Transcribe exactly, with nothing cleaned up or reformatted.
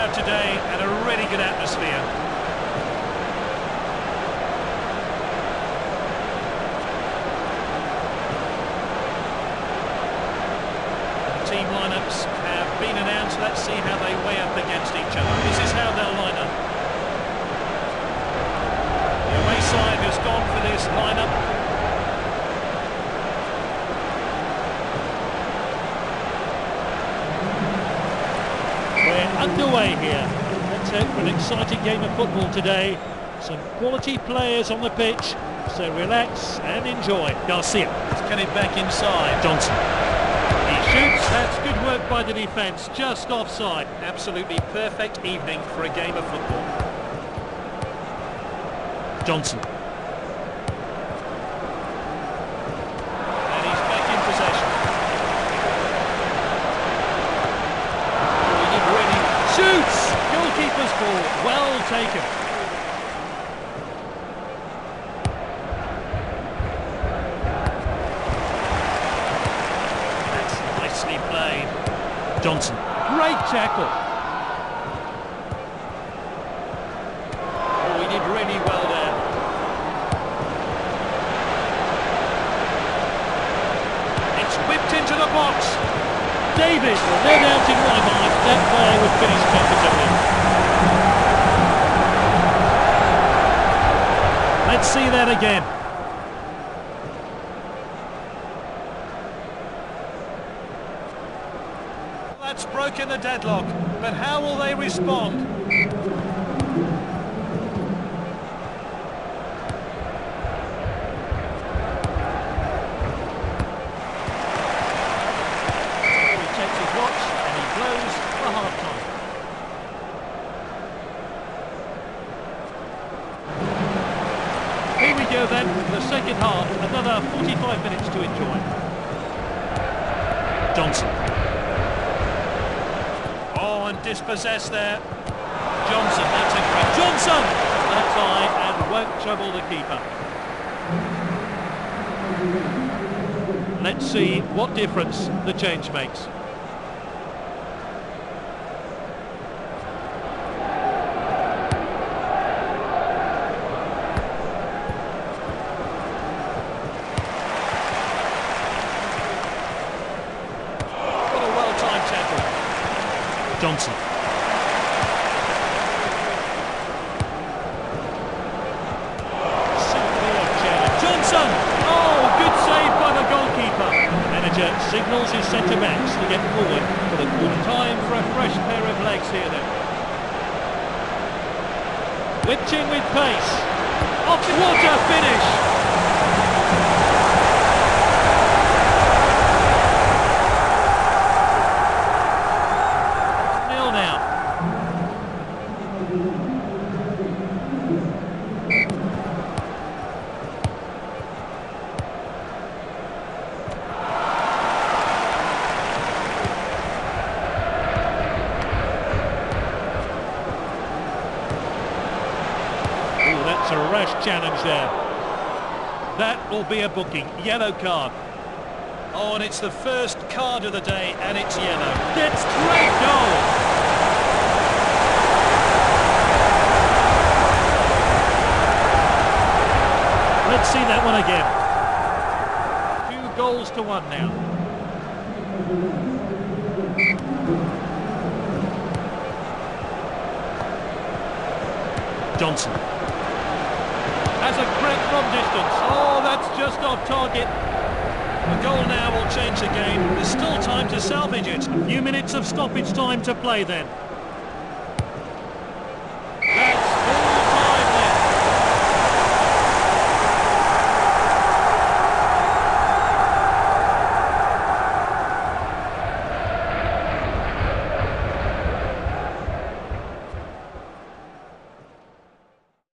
crowd today and a really good atmosphere. The team lineups have been announced. Let's see how they weigh up against each other. This is how they'll line up. The away side has gone for this lineup. We're underway here. Let's hope for an exciting game of football today. Some quality players on the pitch, so relax and enjoy. Garcia. Let's get it back inside. Johnson. He shoots. That's good work by the defence, just offside. Absolutely perfect evening for a game of football. Johnson. And he's back in possession. Shoots! Goalkeeper's ball, well taken. That's nicely played. Johnson, great tackle. Oh, he did really well there. It's whipped into the box. David, no doubt in my mind, that player would finish comfortably. Let's see that again. That's broken the deadlock, but how will they respond? Here we go then, the second half, another forty-five minutes to enjoy. Johnson. Oh, and dispossessed there. Johnson, that's a great... Johnson! That's high and won't trouble the keeper. Let's see what difference the change makes. Johnson. Johnson! Oh, good save by the goalkeeper. The manager signals his centre-backs to get forward for the good time for a fresh pair of legs here then. Whipped in with pace. Off the water finish! That's a rash challenge there. That will be a booking. Yellow card. Oh, and it's the first card of the day, and it's yellow. That's great goal! Let's see that one again. Two goals to one now. Johnson. Has a crack from distance. Oh, that's just off target. The goal now will change the game. There's still time to salvage it. A few minutes of stoppage time to play then.